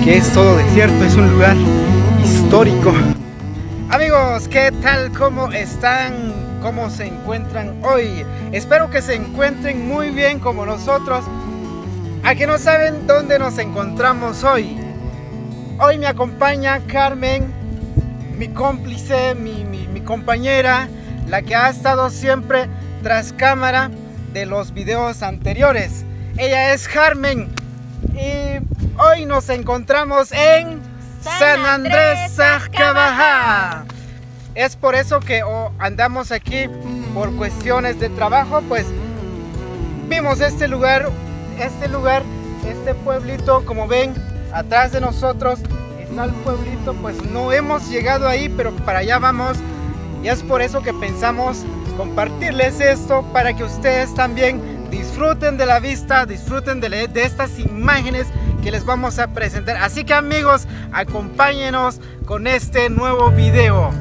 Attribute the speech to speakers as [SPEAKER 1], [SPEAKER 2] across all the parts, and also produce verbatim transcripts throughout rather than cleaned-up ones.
[SPEAKER 1] que es todo desierto, es un lugar histórico. Amigos, ¿qué tal? ¿Cómo están? ¿Cómo se encuentran hoy? Espero que se encuentren muy bien como nosotros. A que no saben dónde nos encontramos hoy. Hoy me acompaña Carmen, mi cómplice, mi, mi, mi compañera, la que ha estado siempre tras cámara de los videos anteriores. Ella es Carmen y hoy nos encontramos en San Andrés Sajkabajá. Es por eso que oh, andamos aquí por cuestiones de trabajo, pues vimos este lugar, este lugar, este pueblito, como ven, atrás de nosotros está el pueblito, pues no hemos llegado ahí, pero para allá vamos. Y es por eso que pensamos compartirles esto, para que ustedes también disfruten de la vista, disfruten de, de estas imágenes que les vamos a presentar. Así que amigos, acompáñenos con este nuevo video.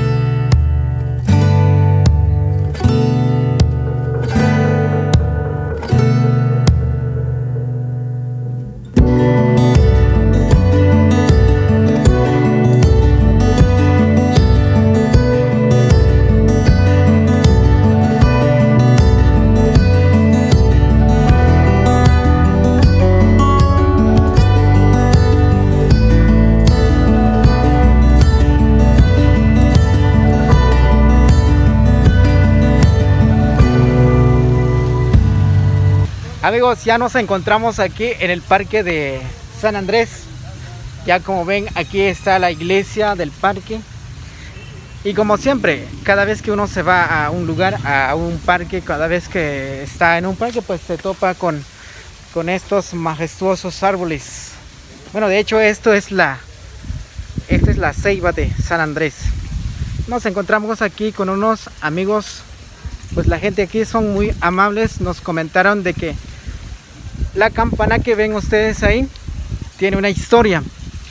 [SPEAKER 1] Amigos, ya nos encontramos aquí en el parque de San Andrés. Ya como ven, aquí está la iglesia del parque. Y como siempre, cada vez que uno se va a un lugar, a un parque, cada vez que está en un parque, pues se topa con, con estos majestuosos árboles. Bueno, de hecho esto es la, esta es la ceiba de San Andrés. Nos encontramos aquí con unos amigos. Pues la gente aquí son muy amables. Nos comentaron de que la campana que ven ustedes ahí tiene una historia.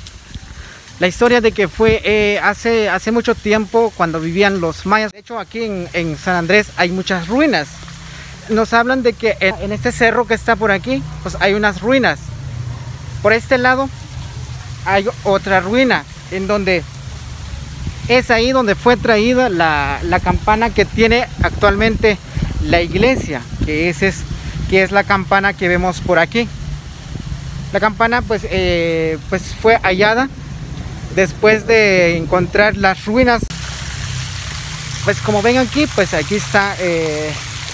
[SPEAKER 1] La historia de que fue eh, hace, hace mucho tiempo, cuando vivían los mayas. De hecho, aquí en, en San Andrés hay muchas ruinas. Nos hablan de que en, en este cerro que está por aquí, pues hay unas ruinas. Por este lado hay otra ruina, en donde es ahí donde fue traída la, la campana que tiene actualmente la iglesia, que es, es, que es la campana que vemos por aquí. La campana pues, eh, pues fue hallada después de encontrar las ruinas. Pues como ven aquí, pues aquí está eh,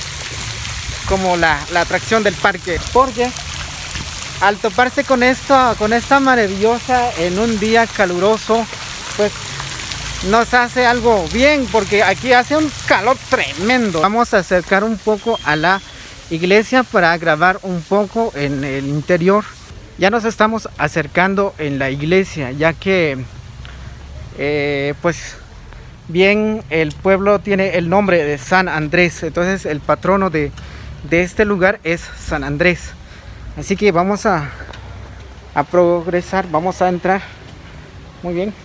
[SPEAKER 1] como la, la atracción del parque, porque al toparse con esta, con esta maravillosa en un día caluroso, pues nos hace algo bien, porque aquí hace un calor tremendo. Vamos a acercar un poco a la iglesia para grabar un poco en el interior. Ya nos estamos acercando en la iglesia, ya que eh, pues bien, el pueblo tiene el nombre de San Andrés. Entonces el patrono de, de este lugar es San Andrés. Así que vamos a, a progresar, vamos a entrar. Muy bien.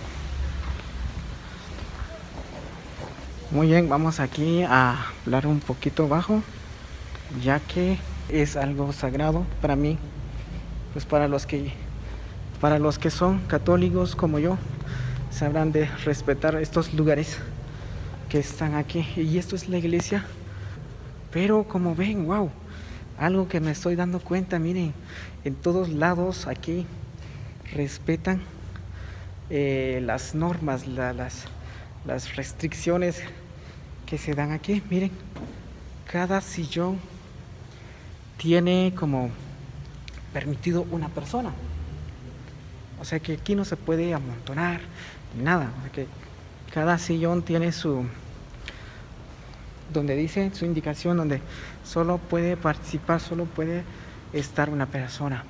[SPEAKER 1] Muy bien, vamos aquí a hablar un poquito bajo, ya que es algo sagrado para mí. Pues para los que para los que son católicos como yo, sabrán de respetar estos lugares que están aquí. Y esto es la iglesia. Pero como ven, wow, algo que me estoy dando cuenta, miren, en todos lados aquí respetan eh, las normas, la, las las restricciones que se dan aquí. Miren, cada sillón tiene como permitido una persona, o sea que aquí no se puede amontonar ni nada. O sea que cada sillón tiene su, donde dice su indicación, donde solo puede participar, solo puede estar una persona.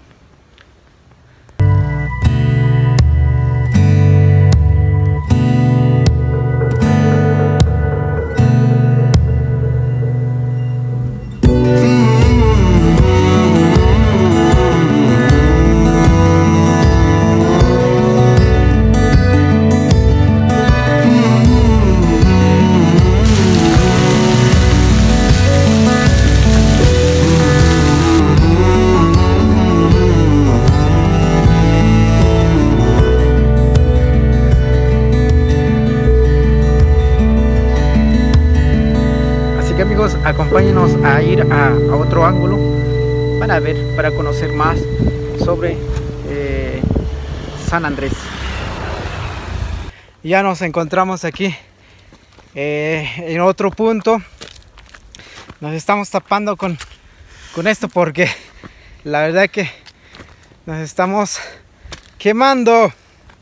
[SPEAKER 1] acompáñenos a ir a, a otro ángulo para ver, para conocer más sobre eh, San Andrés. Ya nos encontramos aquí eh, en otro punto. Nos estamos tapando con, con esto porque la verdad que nos estamos quemando.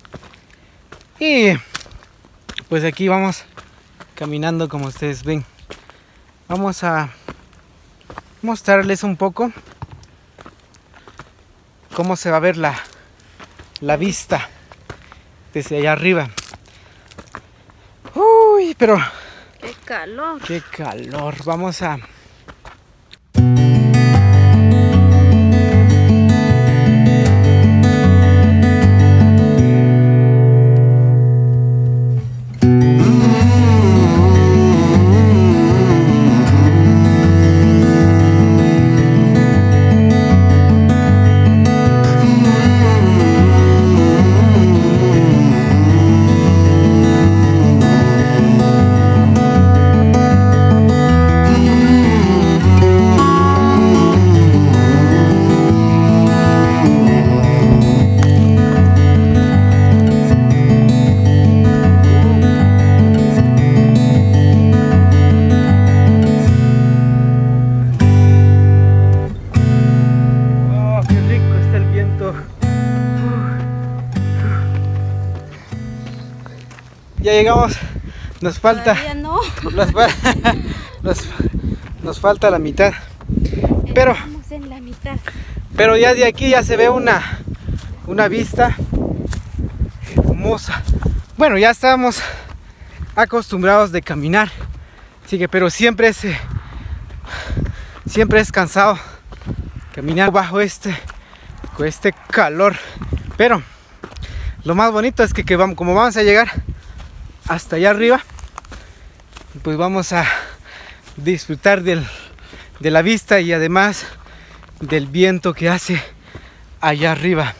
[SPEAKER 1] Y pues aquí vamos caminando, como ustedes ven. Vamos a mostrarles un poco cómo se va a ver la, la vista desde allá arriba. Uy, pero
[SPEAKER 2] qué calor.
[SPEAKER 1] Qué calor. Vamos a ya llegamos, nos falta,
[SPEAKER 2] no.
[SPEAKER 1] nos, nos, nos falta la mitad, pero,
[SPEAKER 2] Estamos en la mitad.
[SPEAKER 1] pero ya de aquí ya se ve una, una vista hermosa. Bueno, ya estamos acostumbrados de caminar, así que, pero siempre es, siempre es cansado caminar bajo este, con este calor, pero lo más bonito es que, que vamos, como vamos a llegar hasta allá arriba, pues vamos a disfrutar del, de la vista y además del viento que hace allá arriba.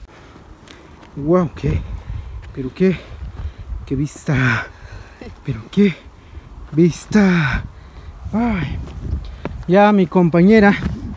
[SPEAKER 1] Wow, qué, pero qué, qué vista, pero qué vista. Ay, ya mi compañera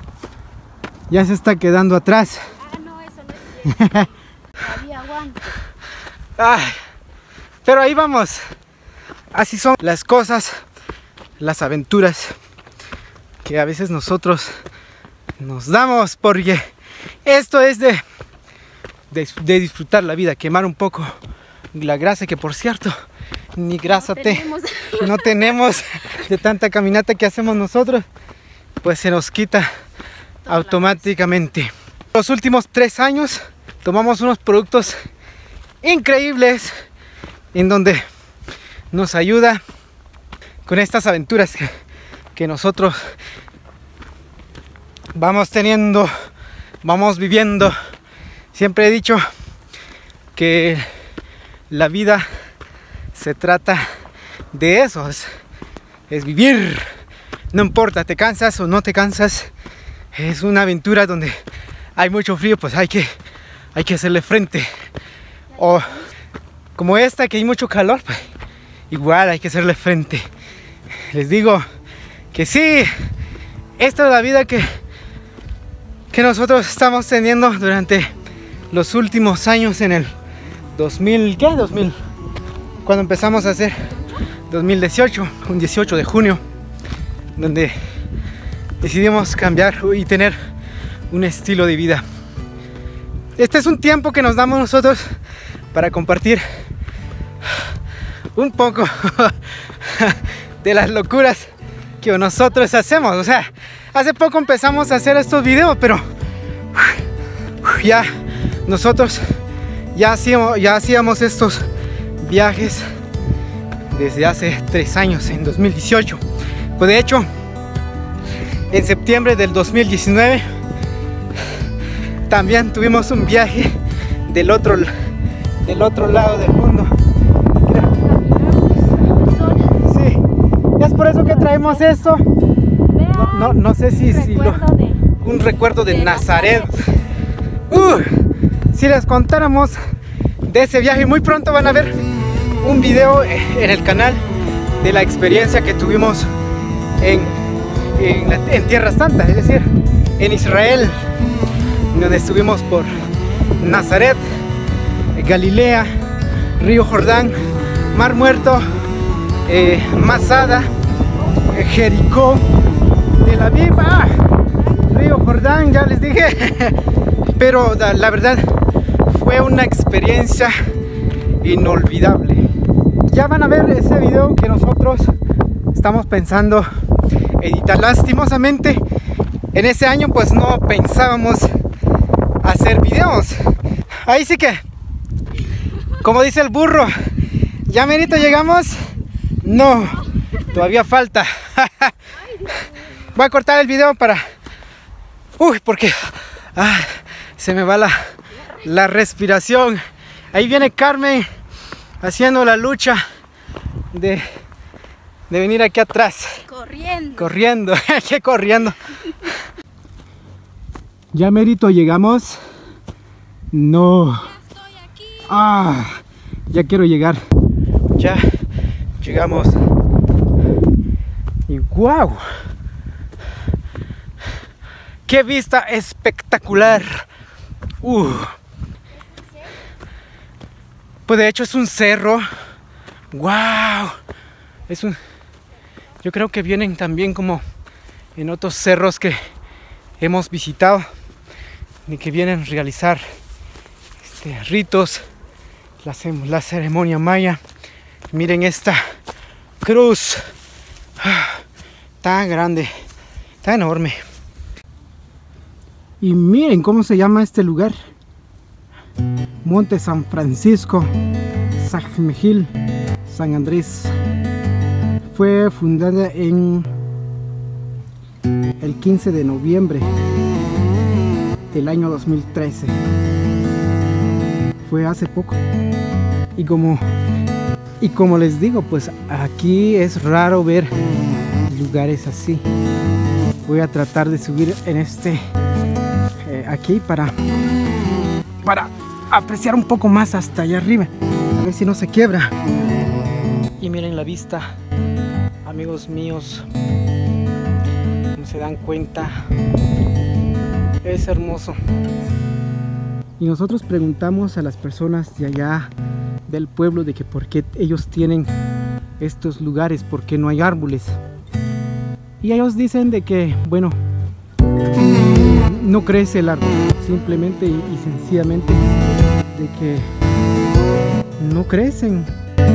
[SPEAKER 1] ya se está quedando atrás.
[SPEAKER 2] Ah, no, eso no es cierto. Todavía aguanto.
[SPEAKER 1] Ay, pero ahí vamos. Así son las cosas, las aventuras que a veces nosotros nos damos, porque esto es de, de, de disfrutar la vida, quemar un poco la grasa, que por cierto, ni grasa
[SPEAKER 2] No
[SPEAKER 1] te,
[SPEAKER 2] tenemos.
[SPEAKER 1] no tenemos de tanta caminata que hacemos nosotros, pues se nos quita automáticamente. Los últimos tres años tomamos unos productos increíbles en donde nos ayuda con estas aventuras que, que nosotros vamos teniendo, vamos viviendo. Siempre he dicho que la vida se trata de eso, es, es vivir. No importa, te cansas o no te cansas, es una aventura donde hay mucho frío, pues hay que, hay que hacerle frente. O como esta, que hay mucho calor, pues igual hay que hacerle frente. Les digo que sí, esta es la vida que, que nosotros estamos teniendo durante los últimos años en el dos mil, ¿qué? dos mil, cuando empezamos a hacer dos mil dieciocho, un dieciocho de junio, donde decidimos cambiar y tener un estilo de vida. Este es un tiempo que nos damos nosotros para compartir un poco de las locuras que nosotros hacemos. O sea, hace poco empezamos a hacer estos videos, pero ya nosotros ya hacíamos, ya hacíamos estos viajes desde hace tres años, en dos mil dieciocho. Pues de hecho, en septiembre del dos mil diecinueve también tuvimos un viaje del otro, del otro lado del mundo. Sí, es por eso que traemos esto. No, no, no sé si, si lo, un recuerdo de Nazaret. Uh, si les contáramos de ese viaje, muy pronto van a ver un video en el canal de la experiencia que tuvimos en en, la, en Tierra Santa, es decir, en Israel, donde estuvimos por Nazaret, Galilea, Río Jordán, Mar Muerto, eh, Masada, eh, Jericó, Tel Aviv, ah, Río Jordán, ya les dije. Pero la, la verdad fue una experiencia inolvidable. Ya van a ver ese video que nosotros estamos pensando editar. Lastimosamente en ese año pues no pensábamos hacer videos. Ahí sí que, como dice el burro, ya merito llegamos. No, todavía falta. Voy a cortar el video para... Uy, porque ah, se me va la, la respiración. Ahí viene Carmen haciendo la lucha de, de venir aquí atrás.
[SPEAKER 2] Corriendo.
[SPEAKER 1] Corriendo, que corriendo. Ya merito llegamos. No.
[SPEAKER 2] Ya estoy aquí.
[SPEAKER 1] Ah, ya quiero llegar. Ya llegamos. Y wow. ¡Qué vista espectacular! Uh. Pues de hecho es un cerro. ¡Wow! Es un... Yo creo que vienen también como en otros cerros que hemos visitado, y que vienen a realizar este, ritos, la, la ceremonia maya. Miren esta cruz. Ah, tan grande, tan enorme. Y miren cómo se llama este lugar. Monte San Francisco, Sajmejil, San Andrés. Fue fundada en el quince de noviembre del año dos mil trece. Fue hace poco. Y como, y como les digo, pues aquí es raro ver lugares así. Voy a tratar de subir en este... aquí para para apreciar un poco más hasta allá arriba, a ver si no se quiebra. Y miren la vista, amigos míos, como se dan cuenta, es hermoso. Y nosotros preguntamos a las personas de allá del pueblo de que por qué ellos tienen estos lugares, por qué no hay árboles, y ellos dicen de que, bueno, no crece el árbol, simplemente y, y sencillamente de que no crecen.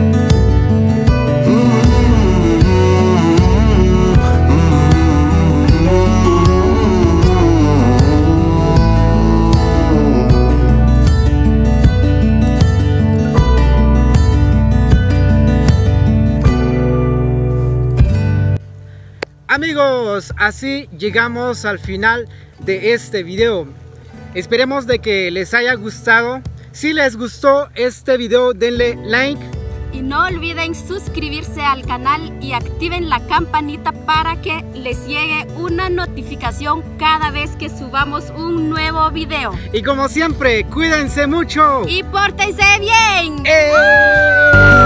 [SPEAKER 1] Amigos, así llegamos al final de este video. Esperemos de que les haya gustado. Si les gustó este video, denle like.
[SPEAKER 2] Y no olviden suscribirse al canal y activen la campanita para que les llegue una notificación cada vez que subamos un nuevo video.
[SPEAKER 1] Y como siempre, cuídense mucho.
[SPEAKER 2] Y pórtense bien.
[SPEAKER 1] ¡Eh!